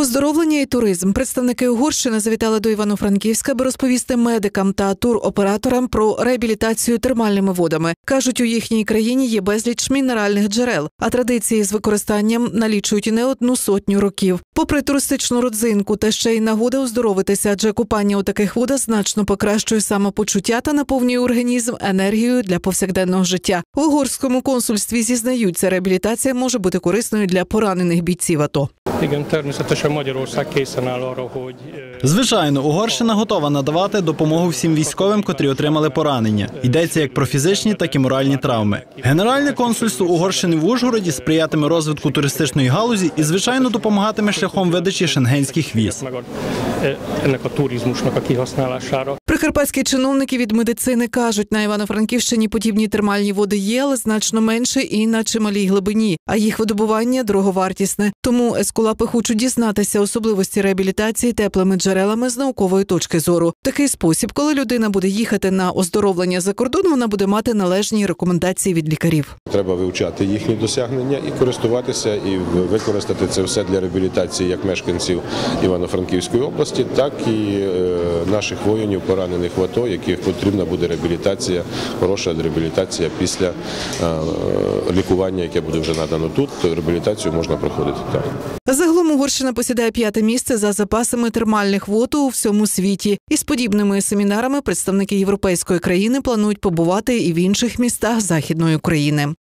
Оздоровлення і туризм. Представники Угорщини завітали до Івано-Франківська, аби розповісти медикам та туроператорам про реабілітацію термальними водами. Кажуть, у їхній країні є безліч мінеральних джерел, а традиції з використанням налічують і не 100 років. Попри туристичну родзинку та ще й нагода оздоровитися, адже купання у таких водах значно покращує самопочуття та наповнює організм енергією для повсякденного життя. В угорському консульстві зізнаються, реабілітація може бути корисною для поранених бійців АТО. Звичайно, Угорщина готова надавати допомогу всім військовим, котрі отримали поранення. Йдеться як про фізичні, так і моральні травми. Генеральне консульство Угорщини в Ужгороді сприятиме розвитку туристичної галузі і, звичайно, допомагатиме шляхом видачі шенгенських віз. Прикарпатські чиновники від медицини кажуть, на Івано-Франківщині подібні термальні води є, але значно менше і на чималій глибині, а їх видобування дороговартісне. Тому ескулапи хочуть дізнатися особливості реабілітації теплими джерелами з наукової точки зору. В такий спосіб, коли людина буде їхати на оздоровлення за кордон, вона буде мати належні рекомендації від лікарів. Треба вивчати їхні досягнення і користуватися, і використати це все для реабілітації як мешканців Івано-Франківської області, так і наших воїнів, поранених в АТО, яких потрібна буде реабілітація, хороша реабілітація після лікування, яке буде вже надано тут, то реабілітацію можна проходити там. Загалом Угорщина посідає 5-те місце за запасами термальних вод у всьому світі. Із подібними семінарами представники європейської країни планують побувати і в інших містах Західної України.